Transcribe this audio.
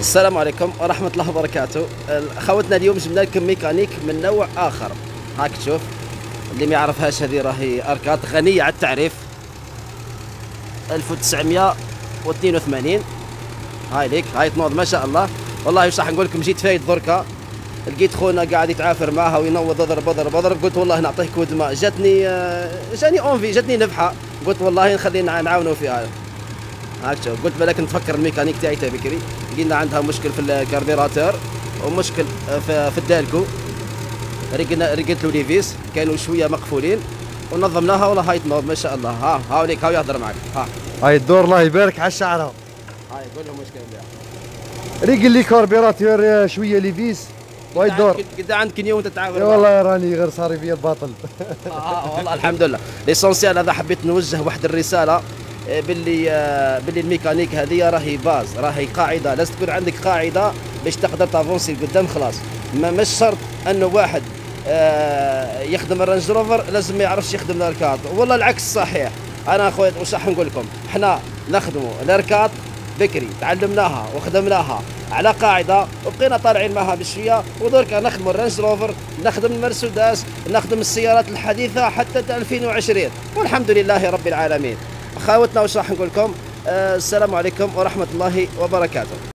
السلام عليكم ورحمة الله وبركاته. خوتنا اليوم جبنا لكم ميكانيك من نوع آخر. هاك تشوف، اللي ما يعرفهاش هذه راهي أركات غنية على التعريف. 1982. هاي ليك، هاي تنوض ما شاء الله. والله وش راح نقول لكم، جيت فايت دركا لقيت خونا قاعد يتعافر معها وينوض اضرب، قلت والله نعطيه كود ماء. جاني اونفي، جاتني نفحة، قلت والله نخلينا نعاونوا في هذا. هاك شوف، قلت بالك نتفكر الميكانيك تاعي بكري. لقينا عندها مشكل في الكاربيراتور ومشكل في الدالكو. رقدت له ليفيس كانوا شويه مقفولين ونظمناها. والله هاي تنوض ما شاء الله. هاوليك هاو يهضر معك. هاي الدور الله يبارك على الشعره. هاي قول لهم مشكل بها. ريقل لي كاربيراتور شويه ليفيس. وهاي الدور قد عندك يوم تتعاون. والله راني غير صار فيا الباطل. والله الحمد لله. ليسونسيال هذا حبيت نوجه واحد الرساله باللي الميكانيك هذه راهي باز، راهي قاعده. لازم تكون عندك قاعده باش تقدر تافونسي لقدام. خلاص مش شرط انه واحد يخدم الرانج روفر لازم ما يعرفش يخدم الاركاد، والله العكس صحيح. انا اخويا واش راح نقول لكم، احنا نخدموا الاركاد بكري، تعلمناها وخدمناها على قاعده وبقينا طالعين معها بشويه، ودركا نخدموا الرانج روفر، نخدم المرسيدس، نخدم السيارات الحديثه حتى 2020 والحمد لله رب العالمين. خاوتنا واش راح نقول لكم، السلام عليكم ورحمه الله وبركاته.